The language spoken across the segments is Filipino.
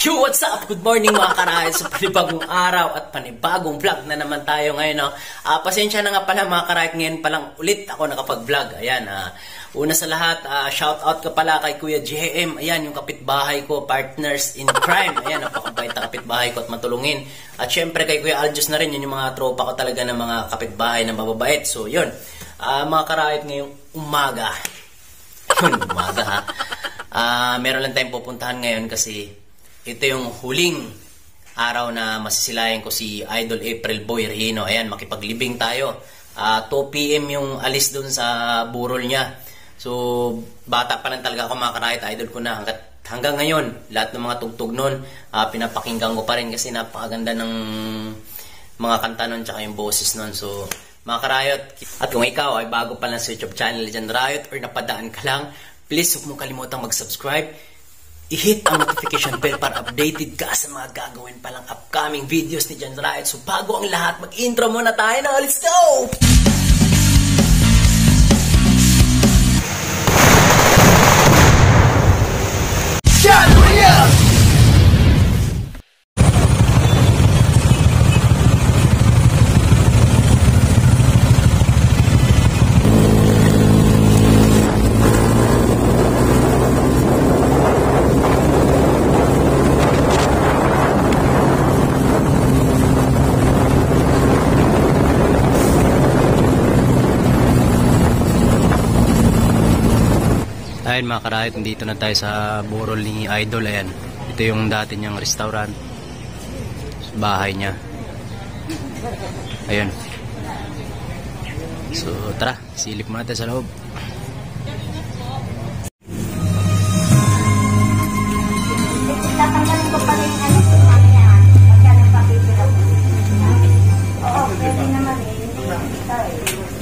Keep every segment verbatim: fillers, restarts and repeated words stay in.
Yo, what's up? Good morning mga karahay sa panibagong araw at panibagong vlog na naman tayo ngayon. No? Uh, pasensya na nga pala mga karahay, ngayon palang ulit ako nakapag-vlog. Ayan, uh, una sa lahat, uh, shout out ka pala kay Kuya J M. Ayan, yung kapitbahay ko, partners in crime. Ayan, napakabait na kapitbahay ko at matulungin. At syempre kay Kuya Aljus na rin, yun yung mga tropa ko talaga ng mga kapitbahay na mababait. So yun, uh, mga karahay, ngayong umaga. Yun, umaga ha. Uh, meron lang tayong pupuntahan ngayon kasi ito yung huling araw na masisilayan ko si Idol April Boy Regino. Ayan, makipaglibing tayo. Uh, two P M yung alis dun sa burol niya. So, bata pa lang talaga ako mga karahit. Idol ko na. Hanggang, hanggang ngayon, lahat ng mga tugtog nun, uh, pinapakinggan ko pa rin kasi napakaganda ng mga kanta nun tsaka yung boses nun. So, mga karayot, at kung ikaw ay bago pa lang sa YouTube channel Legend Riot or napadaan ka lang, please huwag mong kalimutang mag-subscribe. I-hit ang notification bell para updated ka sa mga gagawin palang upcoming videos ni Legend Riot. So bago ang lahat, mag-intro muna tayo na. Let's go! Legend Riot! Ayun mga karahit, dito na tayo sa burol ni Idol. Ayan, ito yung dati niyang restaurant, bahay niya. Ayun. So tara, silip muna tayo sa loob. Tatanggalin ko pa rin ano kung ano yan. Magkano pa pipira ko. Oo, pwede naman eh. Hindi makita eh.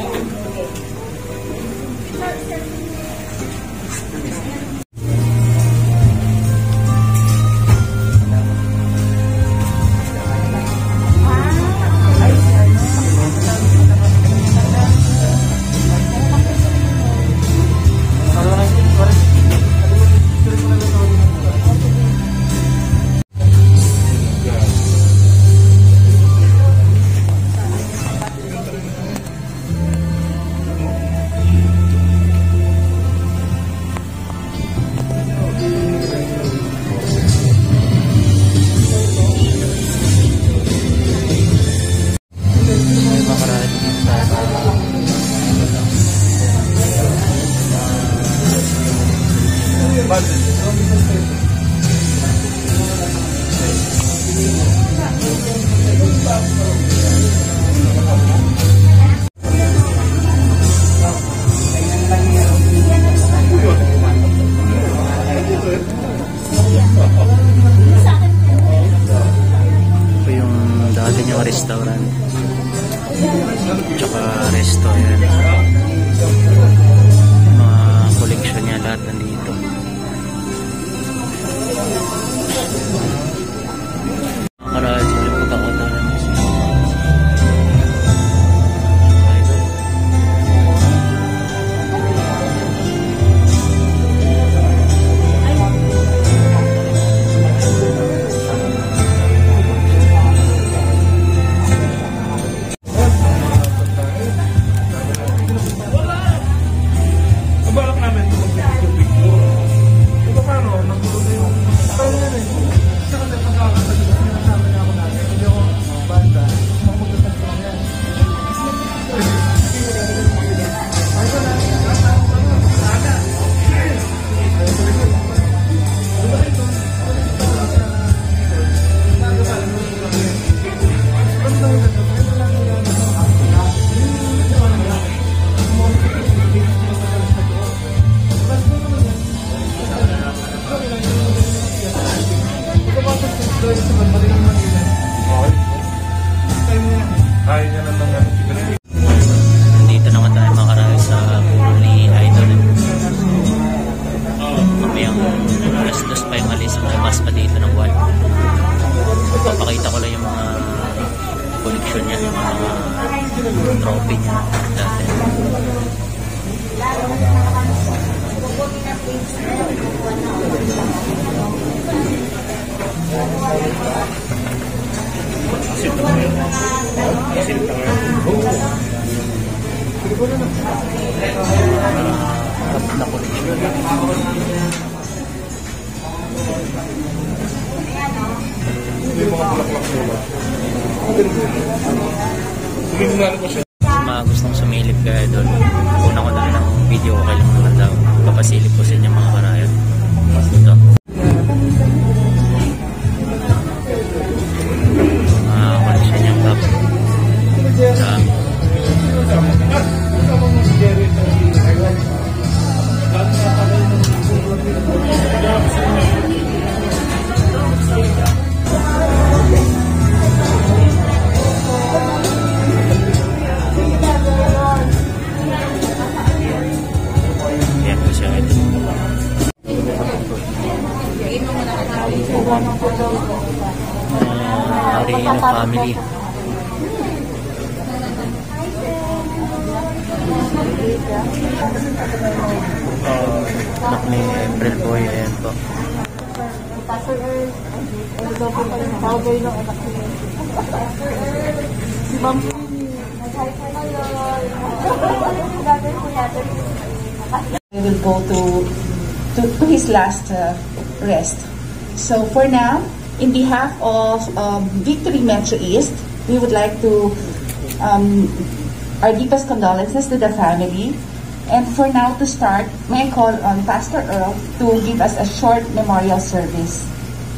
Ito yung dati niyang restaurant tsaka resto. Yan, mga collection niya lahat nandito. Para sa liputan-utan nandito naman tayo mga karahit sa burol ni Idol. Mamayang alas dos pa yung alis, malabas pa dito ng buwan. Papakita ko lang yung mga collection niya, yung mga trophy niya dati. Mga gustong sumilip kaya doon, una ko na lang ng video, okay lang naman daw. Papasilip ko sa inyo mga karayot. Ito. Mga koleksyon niyang cup. Dami. Yan po siya ito. Uh, Arena family. Uh, anak ni April Boy, ayan po. We will go to, to, to his last uh, rest. So for now, in behalf of um, Victory Metro East, we would like to um, our deepest condolences to the family. And for now, to start, may I call on Pastor Earl to give us a short memorial service.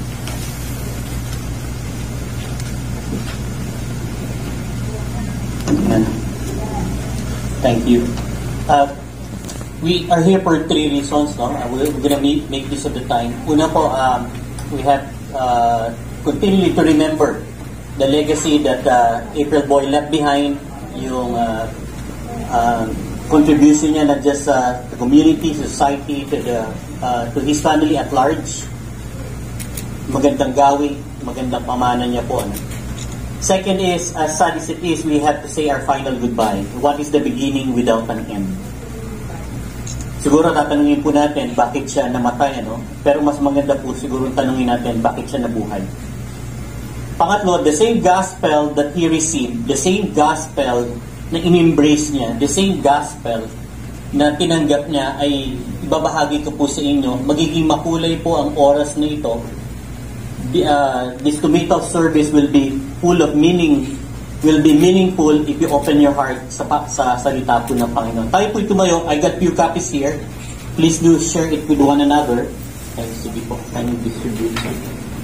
Thank you. Uh, we are here for three reasons. No? We're going to make, make this of the time. Una po, um, we have uh, continually to remember the legacy that uh, April Boy left behind, yung uh, uh, contribution niya not just sa uh, community, society, to the uh, to his family at large. Magandang gawi, magandang pamana niya po. Ano? Second is, as sad as it is, we have to say our final goodbye. What is the beginning without an end? Siguro tatanungin po natin bakit siya namatay, ano? Pero mas maganda po siguro tanungin natin bakit siya nabuhay. Pangatlo, the same gospel that he received, the same gospel na in-embrace niya, the same gospel na tinanggap niya ay ibabahagi ko po sa inyo. Magiging makulay po ang oras na ito. The, uh, this committal service will be full of meaning, will be meaningful if you open your heart sa, sa salita po ng Panginoon. Tayo po tumayo. I got few copies here. Please do share it with one another. Ay, sige po, can you distribute it?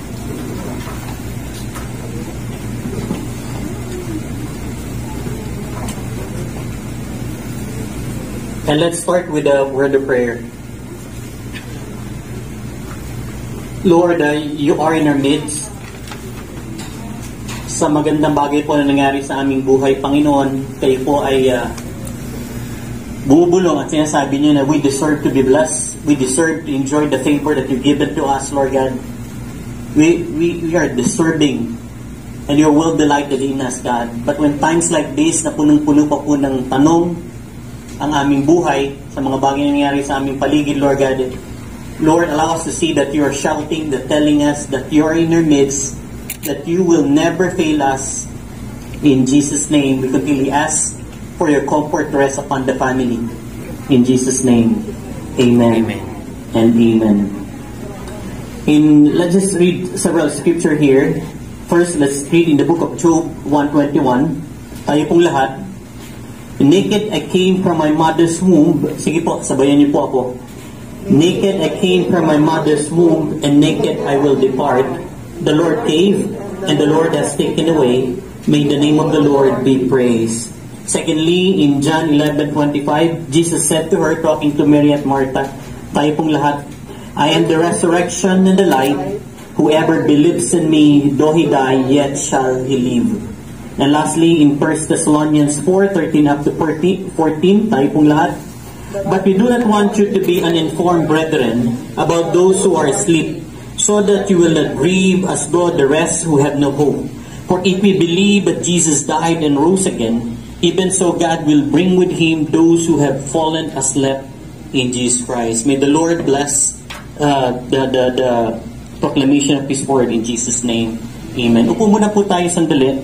And let's start with a word of prayer. Lord, uh, you are in our midst. Sa magandang bagay po na nangyari sa aming buhay, Panginoon, kayo po ay uh, bumubulong at sinasabi niyo na we deserve to be blessed. We deserve to enjoy the favor that you've given to us, Lord God. We, we, we are deserving and your will delighted in us, God. But when times like this, na punong-puno pa po ng tanong ang aming buhay sa mga bagay na nangyari sa aming paligid, Lord God, Lord, allow us to see that you are shouting, that telling us that you are in our midst, that you will never fail us. In Jesus' name, we continually ask for your comfort to rest upon the family. In Jesus' name, amen, Amen. and amen. In, let's just read several scripture here. First, let's read in the book of Job one twenty-one. Tayo pong lahat. Naked I came from my mother's womb. Sige po, sabayan niyo po ako. Naked I came from my mother's womb, and naked I will depart. The Lord gave, and the Lord has taken away. May the name of the Lord be praised. Secondly, in John eleven twenty-five, Jesus said to her, talking to Mary at Martha, tayo pong lahat, I am the resurrection and the life. Whoever believes in me, though he die, yet shall he live. And lastly, in First Thessalonians four thirteen up to fourteen, tayo pong lahat, but we do not want you to be uninformed, brethren, about those who are asleep, so that you will not grieve as though the rest who have no hope. For if we believe that Jesus died and rose again, even so God will bring with him those who have fallen asleep in Jesus Christ. May the Lord bless uh, the, the, the proclamation of His word in Jesus' name. Amen. Upo muna po tayo sandali.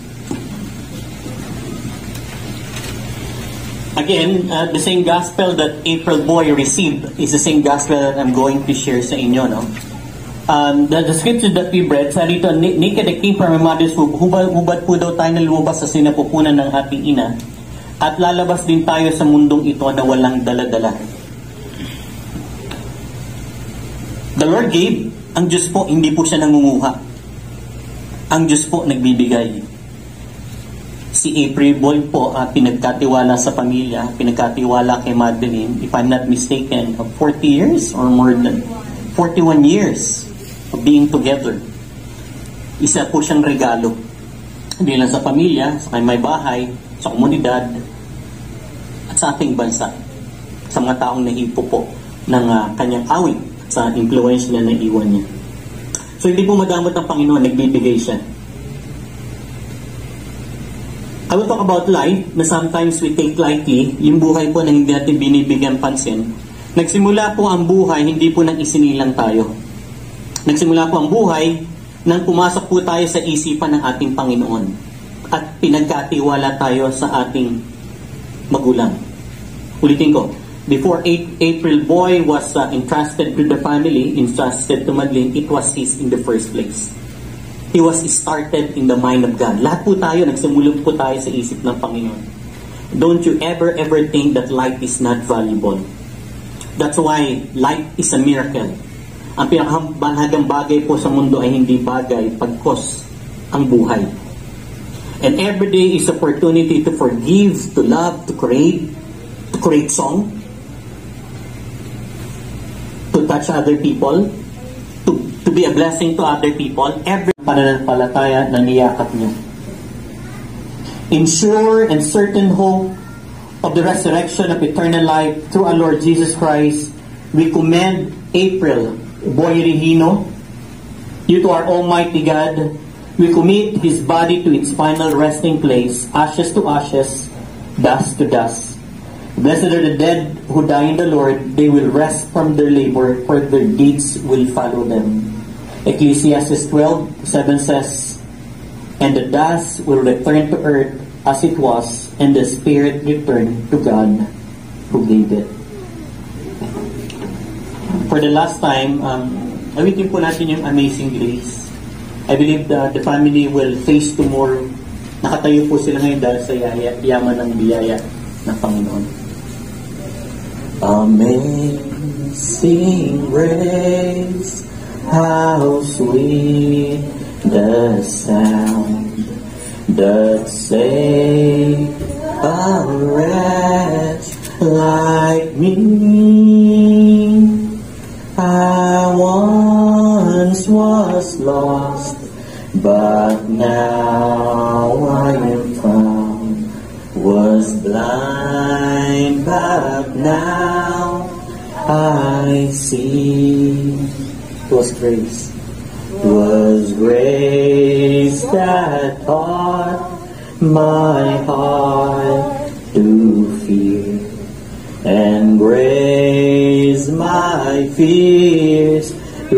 Again, uh, the same gospel that April Boy received is the same gospel that I'm going to share sa inyo, no? Um, the, the scripture that we read, sa rito, naked I came from my mother's womb, hubad, hubad po daw tayo nalubas sa sinapupunan ng ating ina, at lalabas din tayo sa mundong ito na walang dala-dala. The Lord gave, ang Diyos po, hindi po siya nangunguha. Ang Diyos po nagbibigay. Si April Boy po, uh, pinagkatiwala sa pamilya, pinagkatiwala kay Madeline, if I'm not mistaken, of forty years or more than forty-one years of being together. Isa po siyang regalo. Hindi lang sa pamilya, sa may bahay, sa komunidad, at sa ating bansa. Sa mga taong nahipo po ng uh, kanyang awit, sa influence niya na iwan niya. So hindi po madamot ng Panginoon, nagbibigay siya. I will talk about life na sometimes we take lightly, yung buhay po na hindi natin binibigyan pansin. Nagsimula po ang buhay, hindi po nang isinilang tayo. Nagsimula po ang buhay nang pumasok po tayo sa isipan ng ating Panginoon at pinagkatiwala tayo sa ating magulang. Ulitin ko, before April Boy was uh, entrusted to the family, entrusted to Madeline, it was his in the first place. He was started in the mind of God. Lahat po tayo, nagsimulong po tayo sa isip ng Panginoon. Don't you ever, ever think that life is not valuable. That's why life is a miracle. Ang pinakamahalagang bagay po sa mundo ay hindi bagay, pagkos ang buhay. And every day is opportunity to forgive, to love, to create, to create song, to touch other people, to, to be a blessing to other people. Every pananampalataya na niyakap niya. In sure and certain hope of the resurrection of eternal life through our Lord Jesus Christ, we commend April Boy Regino, you to our Almighty God. We commit his body to its final resting place, ashes to ashes, dust to dust. Blessed are the dead who die in the Lord. They will rest from their labor, for their deeds will follow them. Ecclesiastes twelve seven says, and the dust will return to earth as it was, and the spirit return to God who gave it. For the last time, um, awitin po natin yung Amazing Grace. I believe that the family will face tomorrow. Nakatayo po sila ngayon dahil sa yaya, yaman ng biyaya ng Panginoon. Amazing grace, how sweet the sound that saved a wretch like me. I once was lost, but now I am found. Was blind, but now I see. It was grace. It was grace that taught my heart to fear, and grace my fears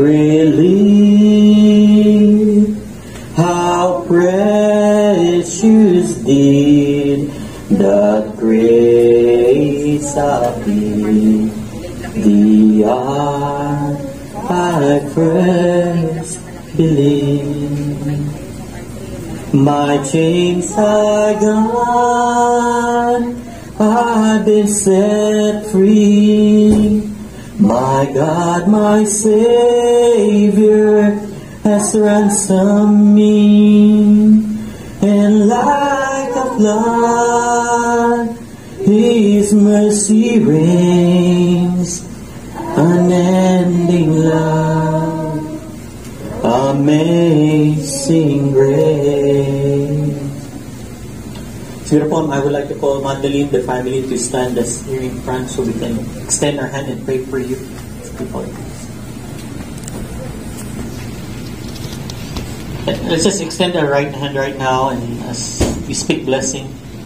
relieve. How precious did that grace appear, the hour I first believed. My chains are gone, I've been set free. My God, my Savior has ransomed me, and like a flood, His mercy reigns, unending love, amazing grace. So, I would like to call Madeline, the family, to stand us here in front so we can extend our hand and pray for you. Let's just extend our right hand right now and as we speak blessing.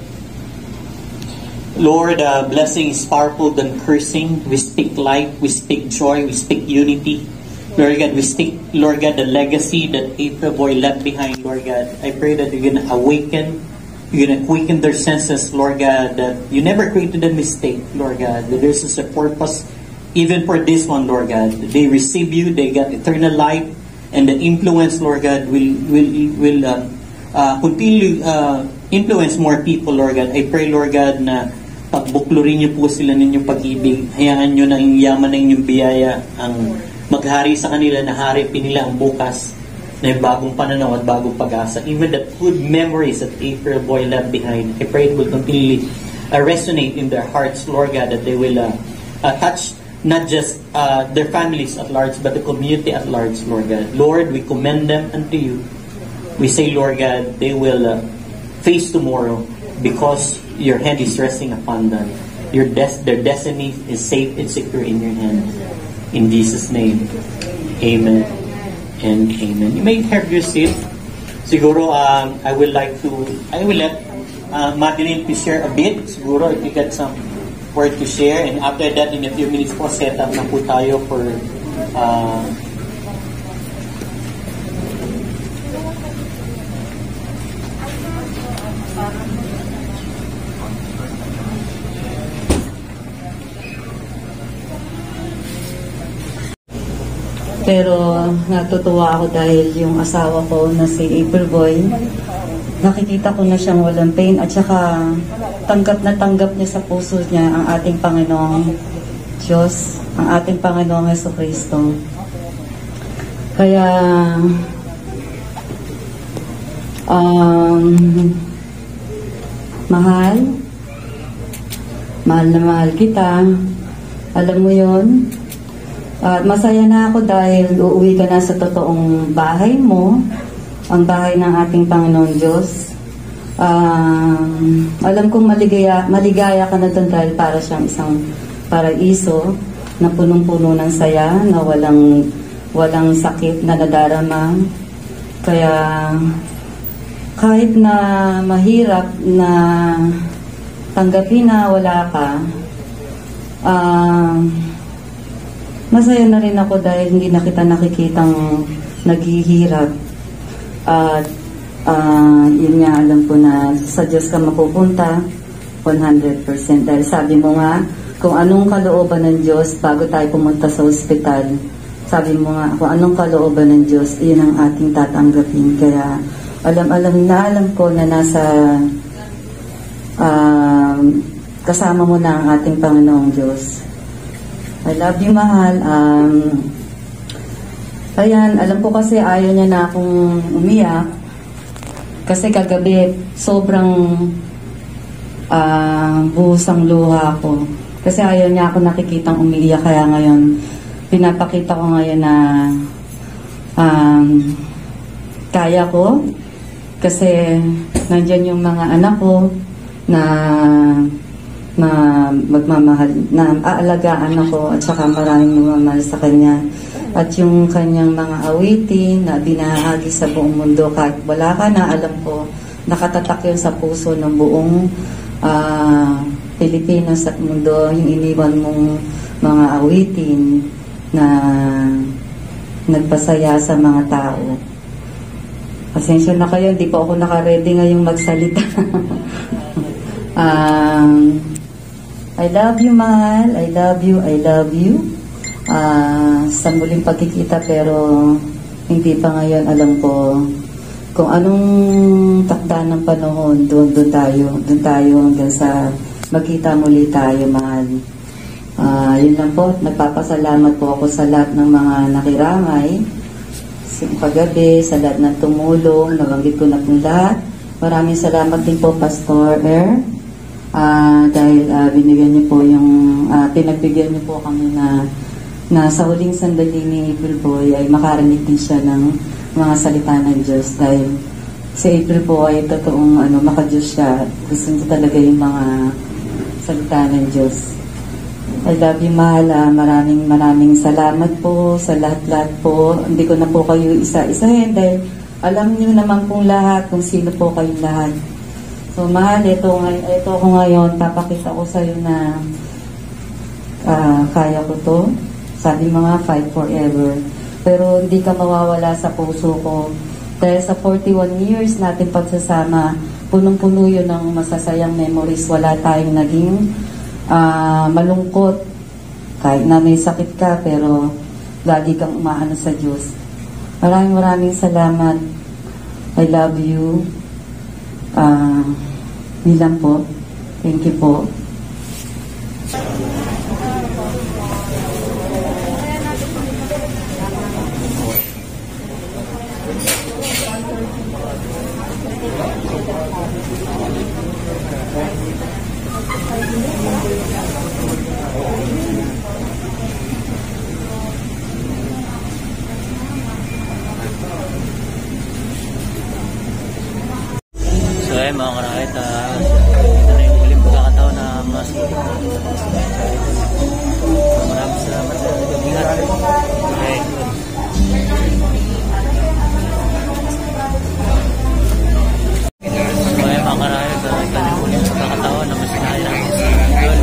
Lord, uh, blessing is powerful than cursing. We speak life, we speak joy, we speak unity. Lord God, we stick, Lord God, the legacy that April Boy left behind, Lord God. I pray that you're going to awaken, you're going to quicken their senses, Lord God, that you never created a mistake, Lord God, that there's a purpose even for this one, Lord God. They receive you, they got eternal life, and the influence, Lord God, will will will uh, uh, continue uh, influence more people, Lord God. I pray, Lord God, na pagbuklurin niyo po sila ninyong pag-ibig. Hayaan niyo na yung yaman ng inyong biyaya ang maghari sa kanila, na haripin nila ang bukas na yung bagong pananaw at bagong pag-asa. Even the good memories that April Boy left behind, I pray it will completely uh, resonate in their hearts, Lord God, that they will uh, uh, touch not just uh, their families at large, but the community at large, Lord God. Lord, we commend them unto you. We say, Lord God, they will uh, face tomorrow because your hand is resting upon them. Your des- their destiny is safe and secure in your hands. In Jesus' name, amen and amen. You may have your seat. Siguro, um, I would like to, I will let uh, Madeline to share a bit. Siguro, if you got some word to share. And after that, in a few minutes po, set up na po tayo for uh, Pero natutuwa ako dahil yung asawa ko na si April Boy, nakikita ko na siyang walang pain at saka tanggap na tanggap niya sa puso niya ang ating Panginoong Diyos, ang ating Panginoong Jesucristo. Kaya um, mahal, mahal na mahal kita. Alam mo yon. At masaya na ako dahil uuwi ka na sa totoong bahay mo, ang bahay ng ating Panginoon Diyos. Um, alam kong maligaya, maligaya ka na doon dahil para siyang isang paraiso na punong-puno ng saya, na walang, walang sakit na nadarama. Kaya kahit na mahirap na tanggapin na wala ka, um, masaya na rin ako dahil hindi na kita nakikitang naghihirap. At uh, yun nga, alam ko na sa Diyos ka mapupunta one hundred percent. Dahil sabi mo nga, kung anong kalooban ng Diyos bago tayo pumunta sa ospital, sabi mo nga, kung anong kalooban ng Diyos, yun ang ating tatanggapin. Kaya alam-alam na alam ko na nasa uh, kasama mo na ang ating Panginoong Diyos. I love you, mahal. Um, ayan, alam ko kasi ayaw niya na akong umiyak. Kasi kagabi, sobrang uh, buhos ang luha ko. Kasi ayaw niya ako nakikitang umiiyak. Kaya ngayon, pinapakita ko ngayon na um, kaya ko. Kasi nandyan yung mga anak ko na na magmamahal, na aalagaan ako at saka maraming magmamahal sa kanya. At yung kanyang mga awitin na binahagi sa buong mundo, kahit wala ka na, alam ko, nakatatak yun sa puso ng buong uh, Pilipinas at mundo, yung iniwan mong mga awitin na nagpasaya sa mga tao. Pasensya na kayo, hindi pa ako nakaredy ngayong magsalita. um, I love you, mahal. I love you. I love you. Uh, sa muling pagkikita, pero hindi pa ngayon alam ko kung anong takda ng panahon. Doon, doon tayo. Doon tayo hanggang sa magkita muli tayo, mahal. Uh, yun lang po. Nagpapasalamat po ako sa lahat ng mga nakiramay. Sa kagabi, sa lahat ng tumulong. Nabanggit ko na po lahat. Maraming salamat din po, Pastor Er. Uh, dahil uh, binigyan niyo po yung uh, pinagbigyan niyo po kami na na sa huling sandali ni April Boy ay makarinig din siya ng mga salita ng Diyos, dahil si April po ay totoong ano, makadiyos siya. Gusto niya talaga yung mga salita ng Diyos. I love you, mahal. Uh, maraming maraming salamat po sa lahat-lahat po. Hindi ko na po kayo isa-isahin dahil alam niyo naman pong lahat kung sino po kayong lahat. So, mahal, ito, ito ko ngayon, papakita ko sa'yo na uh, kaya ko to. Sabi mga fight forever. pero hindi ka mawawala sa puso ko. Dahil sa forty-one years natin pagsasama, punong-puno yun ng masasayang memories. Wala tayong naging uh, malungkot. Kahit na may sakit ka, pero lagi kang umaano sa Diyos. Maraming maraming salamat. I love you. Uh, Nilang po. Thank you po. So eh mga karakit, uh, ito na yung huling pagkakataon na mas maraming salamat sa nag-ingat. Okay. So eh mga karakit, uh, ito na yung huling pagkakataon na mas sinaya namin sa idol.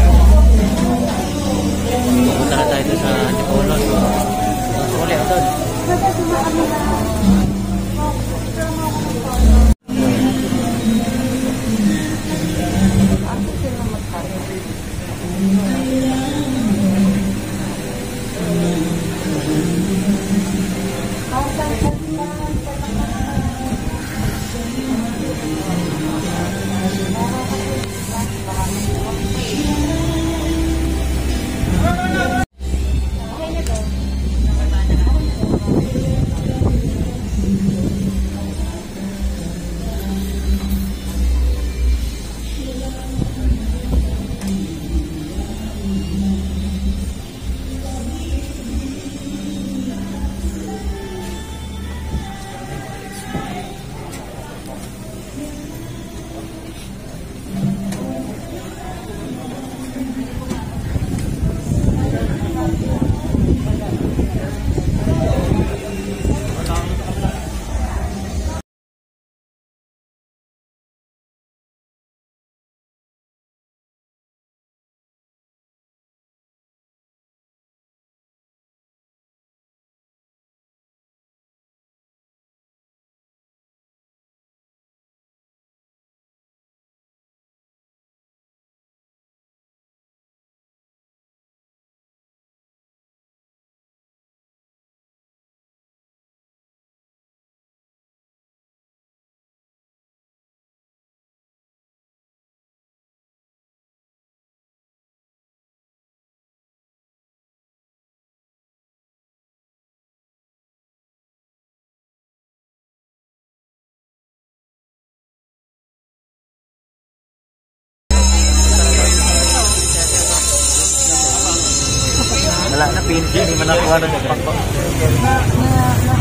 Pupunta na tayo sa Antipolo. So, uli ako doon. Wala na, pinti, hindi man nakuha ng pangko.